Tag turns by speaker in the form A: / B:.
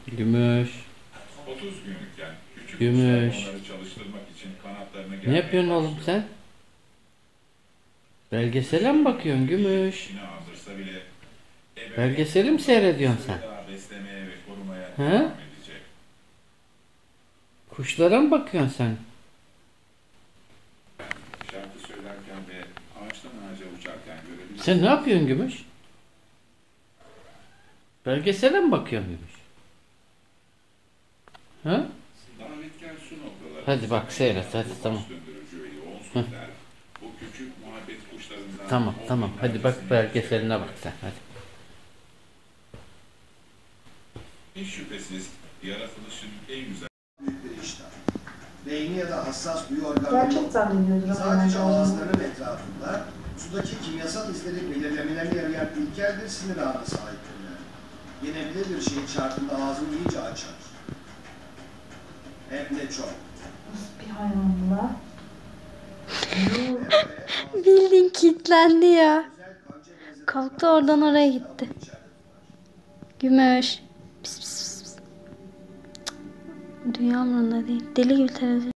A: Gümüş.
B: 30 günlükken küçük
A: Gümüş.
B: kuşlar onları çalıştırmak için kanatlarını
A: Ne
B: germeye
A: yapıyorsun oğlum
B: başlıyor.
A: sen? Belgesele mi bakıyorsun Gümüş?
B: İşini aldırsa bile
A: Belgeseli mi seyrediyorsun sen?
B: daha beslemeye ve korumaya
A: He?
B: devam edecek.
A: Kuşlara mı bakıyorsun sen?
B: Şarkı söylerken ve ağaçtan ağaca uçarken görebiliriz.
A: Sen ne yapıyorsun Gümüş? Belgesele mi bakıyorsun Gümüş? Ha?
B: Davetkar su noktaları.
A: Hadi bak seyret hadi tamam.
B: Döndürücü ve yoğun sözler, bu küçük muhabbet kuşlarından
A: Tamam hadi bak belgeseline bak sen hadi.
B: hiç şüphesiz yaratılışın en güzel
C: Büyük bir iştah. Beyni ya da hassas duyu organları yok.
D: Gerçekten bilmiyordur ama
C: Sadece
D: yani.
C: ağızlarının etrafında sudaki kimyasal izleri belirlemelerini yarayan ilkel bir sinir ağına sahiptirler. Yenebilir bir şeyin çarpında ağzını iyice açar. Hem de çok.
D: Nasıl bir hayvan bu la?
E: Bildiğin kilitlendi ya.
C: Özel kanca benzetme
E: Kalktı oradan oraya gitti.
C: içeride tutar.
E: Gümüş. Pis pis pis. Cık. Dünya umurunda değil. Deli gibi televizyon.